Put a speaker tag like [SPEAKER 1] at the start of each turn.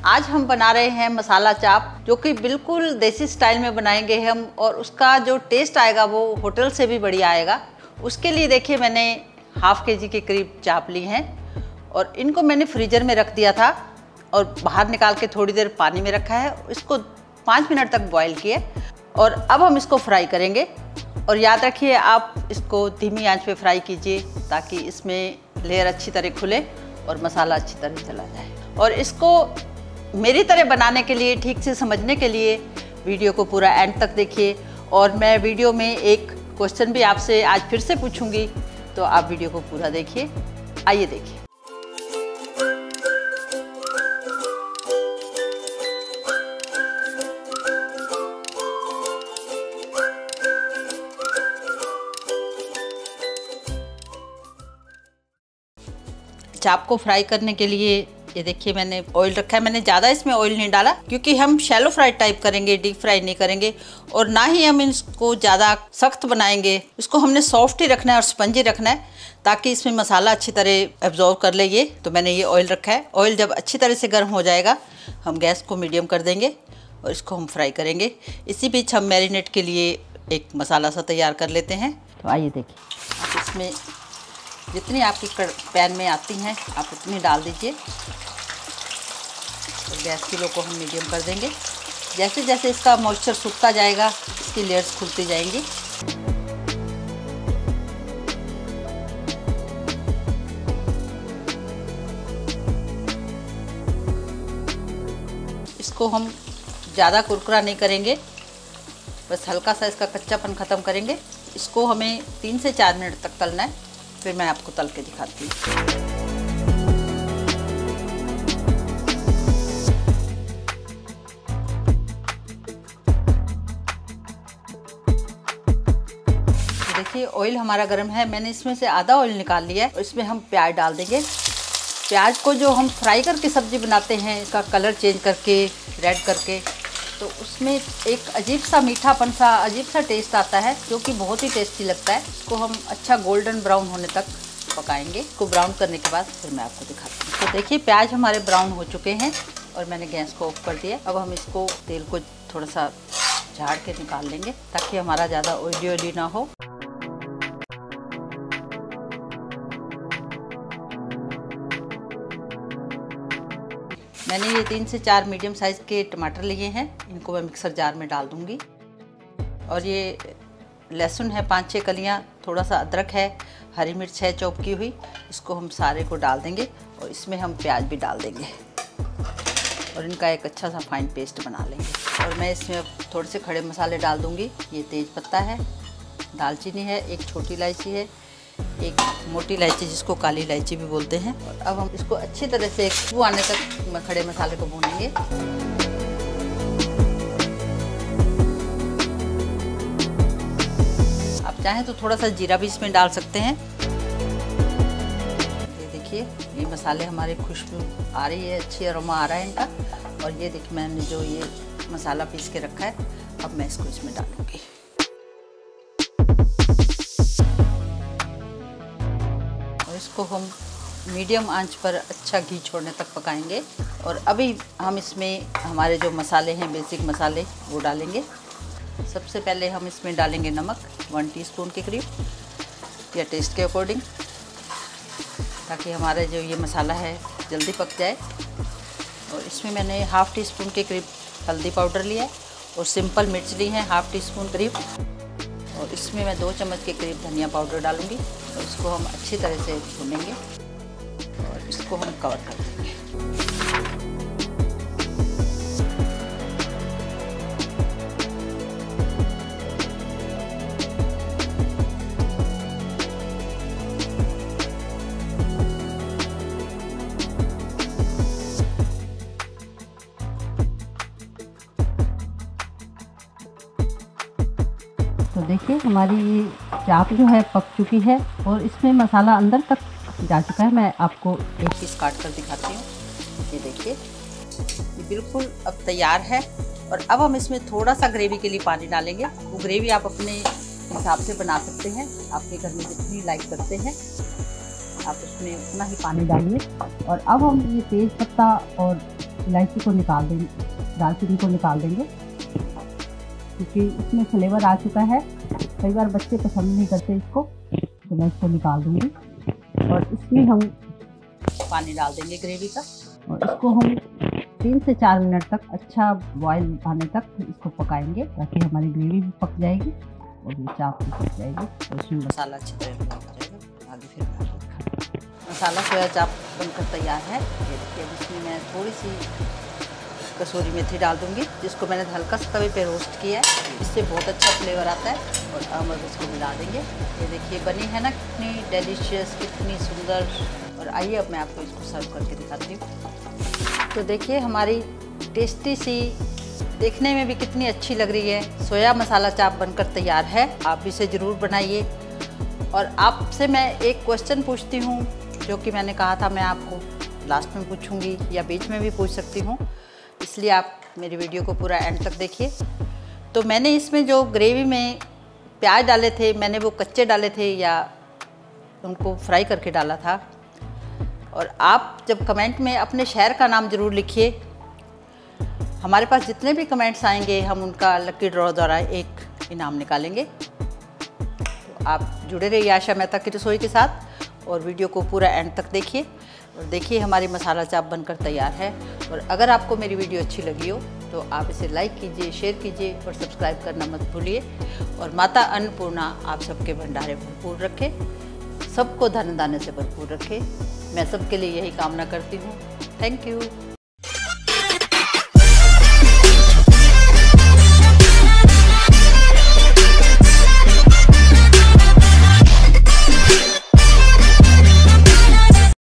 [SPEAKER 1] आज हम बना रहे हैं मसाला चाप, जो कि बिल्कुल देसी स्टाइल में बनाएंगे हम, और उसका जो टेस्ट आएगा वो होटल से भी बढ़िया आएगा। उसके लिए देखिए मैंने हाफ केजी के करीब चाप ली हैं और इनको मैंने फ्रीजर में रख दिया था और बाहर निकाल के थोड़ी देर पानी में रखा है। इसको 5 मिनट तक बॉईल किए और अब हम इसको फ्राई करेंगे। और याद रखिए आप इसको धीमी आंच पे फ्राई कीजिए ताकि इसमें लेयर अच्छी तरह खुले और मसाला अच्छी तरह चला जाए। और इसको मेरी तरह बनाने के लिए, ठीक से समझने के लिए वीडियो को पूरा एंड तक देखिए। और मैं वीडियो में एक क्वेश्चन भी आपसे आज फिर से पूछूंगी, तो आप वीडियो को पूरा देखिए। आइए देखिए। चाप को फ्राई करने के लिए ये देखिए मैंने ऑयल रखा है। मैंने ज़्यादा इसमें ऑयल नहीं डाला क्योंकि हम शैलो फ्राई टाइप करेंगे, डीप फ्राई नहीं करेंगे। और ना ही हम इसको ज़्यादा सख्त बनाएंगे, इसको हमने सॉफ्ट ही रखना है और स्पंजी रखना है ताकि इसमें मसाला अच्छी तरह एब्जॉर्व कर ले। ये तो मैंने ये ऑयल रखा है। ऑयल जब अच्छी तरह से गर्म हो जाएगा हम गैस को मीडियम कर देंगे और इसको हम फ्राई करेंगे। इसी बीच हम मैरिनेट के लिए एक मसाला सा तैयार कर लेते हैं। तो आइए देखिए, आप इसमें जितनी आपकी पैन में आती हैं आप उतनी डाल दीजिए और गैस की लो को हम मीडियम कर देंगे। जैसे जैसे इसका मॉइस्चर सूखता जाएगा इसकी लेयर्स खुलती जाएंगी। इसको हम ज़्यादा कुरकुरा नहीं करेंगे, बस हल्का सा इसका कच्चापन ख़त्म करेंगे। इसको हमें 3 से 4 मिनट तक तलना है, फिर मैं आपको तल के दिखाती हूँ। देखिए ऑयल हमारा गर्म है, मैंने इसमें से आधा ऑयल निकाल लिया है और इसमें हम प्याज डाल देंगे। प्याज को जो हम फ्राई करके सब्ज़ी बनाते हैं, इसका कलर चेंज करके रेड करके, तो उसमें एक अजीब सा मीठापन सा, अजीब सा टेस्ट आता है जो कि बहुत ही टेस्टी लगता है। इसको हम अच्छा गोल्डन ब्राउन होने तक पकाएंगे। इसको ब्राउन करने के बाद फिर मैं आपको दिखाती हूँ। तो देखिए प्याज हमारे ब्राउन हो चुके हैं और मैंने गैस को ऑफ कर दिया। अब हम इसको तेल को थोड़ा सा झाड़ के निकाल लेंगे ताकि हमारा ज़्यादा ऑयली ना हो। मैंने ये 3 से 4 मीडियम साइज़ के टमाटर लिए हैं, इनको मैं मिक्सर जार में डाल दूँगी। और ये लहसुन है 5-6 कलियाँ, थोड़ा सा अदरक है, हरी मिर्च है चॉप की हुई, इसको हम सारे को डाल देंगे और इसमें हम प्याज भी डाल देंगे और इनका एक अच्छा सा फाइन पेस्ट बना लेंगे। और मैं इसमें थोड़े से खड़े मसाले डाल दूँगी। ये तेज़ पत्ता है, दालचीनी है, एक छोटी इलायची है, एक मोटी इलायची जिसको काली इलायची भी बोलते हैं। और अब हम इसको अच्छी तरह से खुशबू आने तक खड़े मसाले को भूनेंगे। आप चाहें तो थोड़ा सा जीरा भी इसमें डाल सकते हैं। ये देखिए ये मसाले हमारे खुशबू आ रही है, अच्छी अरोमा आ रहा है इनका। और ये देखिए मैंने जो ये मसाला पीस के रखा है, अब मैं इसको इसमें डालूंगी। इसको हम मीडियम आंच पर अच्छा घी छोड़ने तक पकाएंगे। और अभी हम इसमें हमारे जो मसाले हैं, बेसिक मसाले, वो डालेंगे। सबसे पहले हम इसमें डालेंगे नमक 1 टीस्पून के करीब, या टेस्ट के अकॉर्डिंग, ताकि हमारा जो ये मसाला है जल्दी पक जाए। और इसमें मैंने ½ टीस्पून के करीब हल्दी पाउडर लिया है और सिंपल मिर्च ली है ½ टीस्पून करीब। और इसमें मैं 2 चम्मच के करीब धनिया पाउडर डालूंगी और इसको हम अच्छी तरह से भूनेंगे और इसको हम कवर कर देंगे। तो देखिए हमारी ये चाप जो है पक चुकी है और इसमें मसाला अंदर तक जा चुका है। मैं आपको एक पीस काट कर दिखाती हूँ। ये देखिए ये बिल्कुल अब तैयार है। और अब हम इसमें थोड़ा सा ग्रेवी के लिए पानी डालेंगे। वो ग्रेवी आप अपने हिसाब से बना सकते हैं, आपके घर में जितनी लाइक करते हैं आप उसमें उतना ही पानी डालिए। और अब हम ये तेज पत्ता और
[SPEAKER 2] इलायची को निकाल देंगे, दालचीनी को निकाल देंगे, क्योंकि इसमें फ्लेवर आ चुका है। कई बार बच्चे पसंद नहीं करते इसको, तो मैं इसको निकाल दूँगी। और इसमें हम
[SPEAKER 1] पानी डाल देंगे ग्रेवी का,
[SPEAKER 2] और इसको हम 3 से 4 मिनट तक अच्छा बॉयल आने तक इसको पकाएंगे, ताकि हमारी ग्रेवी भी पक जाएगी और ये चाप भी पक जाएगी। तो इसमें
[SPEAKER 1] मसाला अच्छी तरह मिला जाएगा। आगे फिर मसाला सोया चाप बनकर तैयार है। ये देखिए, अब इसमें मैं थोड़ी सी कसूरी मेथी डाल दूंगी, जिसको मैंने हल्का सा तवे पे रोस्ट किया है। इससे बहुत अच्छा फ्लेवर आता है। और अब इसको मिला देंगे। ये देखिए बनी है ना, कितनी डेलीशियस, कितनी सुंदर। और आइए अब मैं आपको इसको सर्व करके दिखाती हूँ। तो देखिए हमारी टेस्टी सी, देखने में भी कितनी अच्छी लग रही है, सोया मसाला चाप बनकर तैयार है। आप इसे ज़रूर बनाइए। और आपसे मैं एक क्वेश्चन पूछती हूँ, जो कि मैंने कहा था मैं आपको लास्ट में पूछूंगी या बीच में भी पूछ सकती हूँ, इसलिए आप मेरी वीडियो को पूरा एंड तक देखिए। तो मैंने इसमें जो ग्रेवी में प्याज डाले थे, मैंने वो कच्चे डाले थे या उनको फ्राई करके डाला था। और आप जब कमेंट में अपने शहर का नाम ज़रूर लिखिए। हमारे पास जितने भी कमेंट्स आएंगे हम उनका लकी ड्रॉ द्वारा एक इनाम निकालेंगे। तो आप जुड़े रहिए आशा मेहता की रसोई के साथ और वीडियो को पूरा एंड तक देखिए। और देखिए हमारी मसाला चाप बनकर तैयार है। और अगर आपको मेरी वीडियो अच्छी लगी हो तो आप इसे लाइक कीजिए, शेयर कीजिए और सब्सक्राइब करना मत भूलिए। और माता अन्नपूर्णा आप सबके भंडारे भरपूर रखे, सबको धन दाने से भरपूर रखे। मैं सबके लिए यही कामना करती हूँ। Thank you.